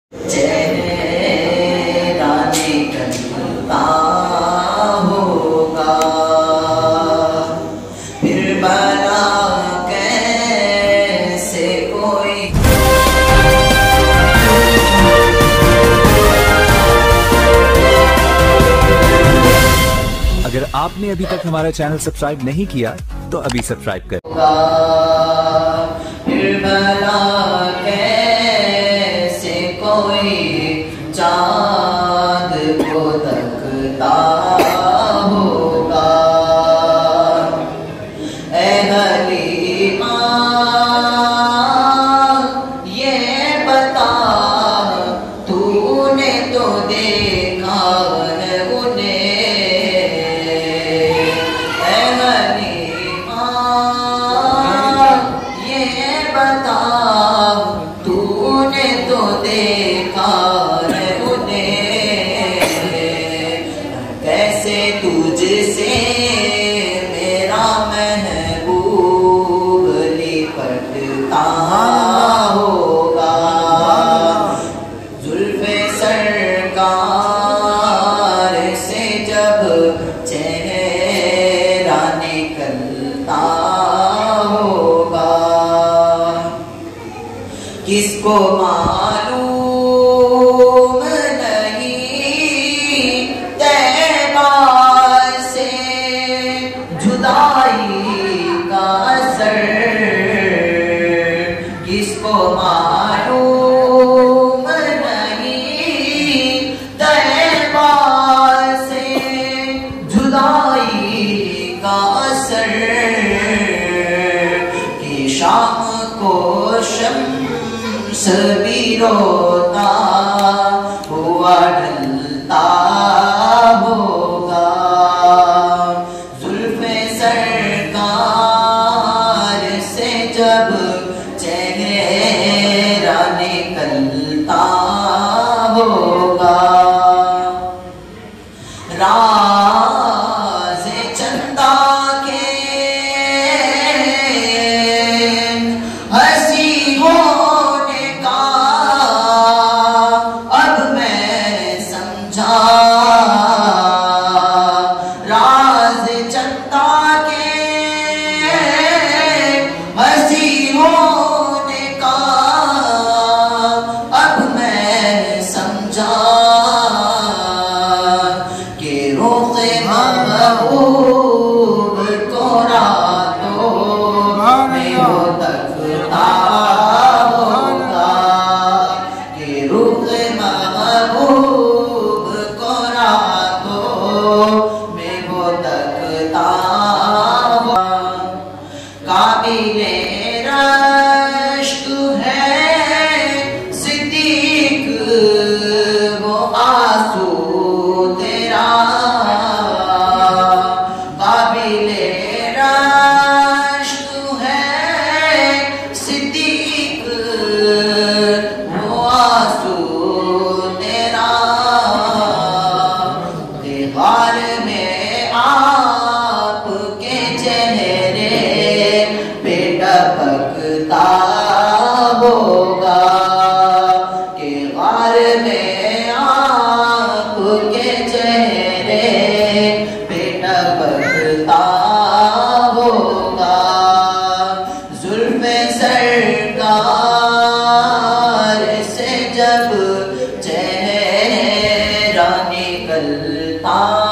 चेहरा निकलता होगा, फिर भला कैसे कोई। अगर आपने अभी तक हमारा चैनल सब्सक्राइब नहीं किया तो अभी सब्सक्राइब करें। फिर भला कैसे कोई चाँद को तकता होगा। ऐ हलीमा ये बता, तूने तो देखा है उन्हें। ऐ हलीमा ये बता, तूने तो देखा है उन्हें। कैसे तुझसे मेरा महबूब लिपटता होगा। जुल्फ़े सरकार से जब चेहरा निकलता होगा। किसको मालूम नहीं तैबा से जुदाई का असर। किसको मालूम नहीं तैबा से जुदाई का असर। कि शाम को शम्स भी रोता हुआ ढलता होगा। जुल्फ़े सरकार से जब चेहरा निकलता होगा। राज़े चंदा के हंसी होने का अब मैं समझा। राज़े चंदा के हंसी होने का अब मैं समझा। कि रोक़े महबूब को रातों में वो तकता होगा। कि रोक़े महबूब को रातों में वो तकता होगा। काबिले रश्क है सिद्दीक़ वो आंसू तेरा। काबिले रश्क है सिद्दीक़ वो आंसू तेरा। दीवार में आपके चेहरे पे टपकता होगा। कि गार में आपके चेहरे पे टपकता होगा। जुल्फ़े सरकार से जब चेहरा निकलता